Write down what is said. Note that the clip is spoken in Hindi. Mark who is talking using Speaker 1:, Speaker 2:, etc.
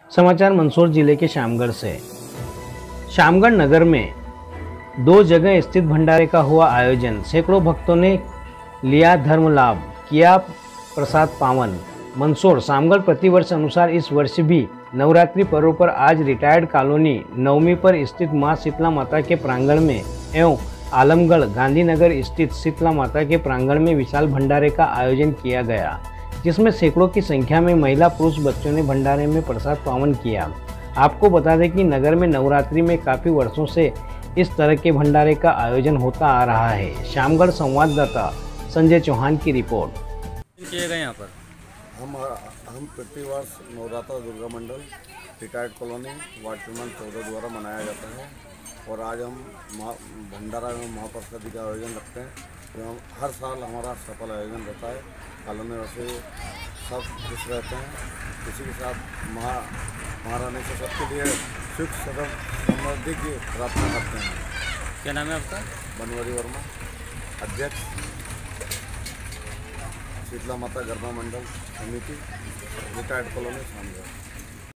Speaker 1: समाचार मंदसौर जिले के शामगढ़ से। शामगढ़ नगर में 2 जगह स्थित भंडारे का हुआ आयोजन। सैकड़ों भक्तों ने लिया धर्म लाभ, किया प्रसाद पावन। मंदसौर शामगढ़ प्रतिवर्ष अनुसार इस वर्ष भी नवरात्रि पर्व पर आज रिटायर्ड कॉलोनी नवमी पर स्थित मां शीतला माता के प्रांगण में एवं आलमगढ़ गांधीनगर स्थित शीतला माता के प्रांगण में विशाल भंडारे का आयोजन किया गया, जिसमें सैकड़ों की संख्या में महिला पुरुष बच्चों ने भंडारे में प्रसाद पावन किया। आपको बता दें कि नगर में नवरात्रि में काफ़ी वर्षों से इस तरह के भंडारे का आयोजन होता आ रहा है। शामगढ़ संवाददाता संजय चौहान की रिपोर्ट।
Speaker 2: किए गए यहाँ पर
Speaker 3: हम प्रतिवर्ष नवरात्र दुर्गा मंडल रिटायर्ड कॉलोनी वार्ड क्रमांक 14 द्वारा मनाया जाता है और आज हम भंडारा में महाप्रसादी का आयोजन रखते हैं। एवं हर साल हमारा सफल आयोजन रहता है। कॉलोनी वासी सब खुश रहते हैं। इसी के साथ महारानी से सबके लिए सुख समृद्धि की प्रार्थना करते हैं।
Speaker 2: क्या नाम है आपका?
Speaker 3: बनवारी वर्मा, अध्यक्ष शीतला माता गरबा मंडल समिति रिटायर्ड कॉलोनी शामगढ़।